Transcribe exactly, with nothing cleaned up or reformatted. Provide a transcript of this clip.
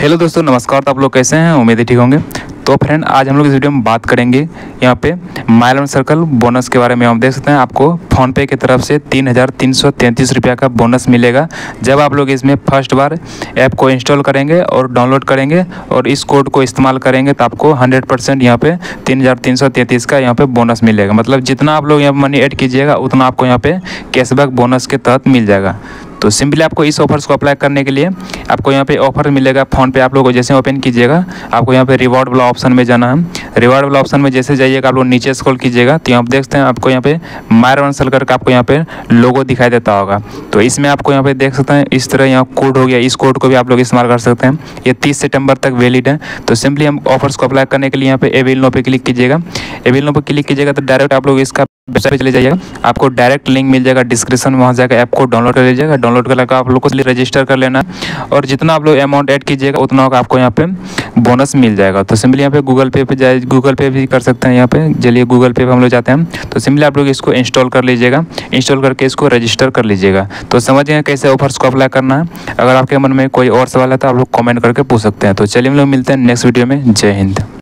Hello दोस्तों, नमस्कार। तो आप लोग कैसे हैं? उम्मीद है ठीक होंगे। तो फ्रेंड, आज हम लोग इस वीडियो में बात करेंगे यहाँ पे माई इलेवन सर्कल बोनस के बारे में। हम देख सकते हैं आपको फ़ोनपे की तरफ से तीन हज़ार तीन सौ तैंतीस रुपये का बोनस मिलेगा जब आप लोग इसमें फर्स्ट बार ऐप को इंस्टॉल करेंगे और डाउनलोड करेंगे और इस कोड को इस्तेमाल करेंगे तो आपको हंड्रेड परसेंट यहाँ पे तीन हज़ार तीन सौ तैंतीस का यहाँ पे बोनस मिलेगा। मतलब जितना आप लोग यहाँ मनी ऐड कीजिएगा उतना आपको यहाँ पे कैशबैक बोनस के तहत मिल जाएगा। तो सिंपली आपको इस ऑफर्स को अप्लाई करने के लिए आपको यहाँ पे ऑफर मिलेगा। फ़ोन पे आप लोग जैसे ओपन कीजिएगा आपको यहाँ पे रिवॉर्ड वाला ऑप्शन में जाना है। रिवॉर्ड वाला ऑप्शन में जैसे जाइएगा आप लोग नीचे स्क्रॉल कीजिएगा तो यहाँ पे देखते हैं आपको यहाँ पे माई इलेवन सर्कल का आपको यहाँ पे लोगो दिखाई देता होगा। तो इसमें आपको यहाँ पे देख सकते हैं इस तरह यहाँ कोड हो गया। इस कोड को भी आप लोग इस्तेमाल कर सकते हैं। ये तीस सितंबर तक वैलिड है। तो सिंपली हम ऑफर्स को अप्लाई करने के लिए यहाँ पे अवेल नो पे क्लिक कीजिएगा। अवेल नो पे क्लिक कीजिएगा तो डायरेक्ट आप लोग इसका वेबसाइट पे चले जाइएगा। आपको डायरेक्ट लिंक मिल जाएगा डिस्क्रिप्शन में, वहाँ जाकर ऐप को डाउनलोड कर लीजिएगा। डाउनलोड कर लगा आप लोग को रजिस्टर कर लेना और जितना आप लोग अमाउंट ऐड कीजिएगा उतना का आपको यहाँ पे बोनस मिल जाएगा। तो सिंपली यहाँ पे गूगल पे पे जाए, गूगल पे भी कर सकते हैं। यहाँ पे चलिए गूगल पे पे हम लोग जाते हैं। तो सिंपली आप लोग इसको इंस्टॉल कर लीजिएगा। इंस्टॉल करके इसको रजिस्टर कर लीजिएगा। तो समझ गए कैसे ऑफर्स को अप्लाई करना है। अगर आपके मन में कोई और सवाल है तो आप लोग कमेंट करके पूछ सकते हैं। तो चलिए हम लोग मिलते हैं नेक्स्ट वीडियो में। जय हिंद।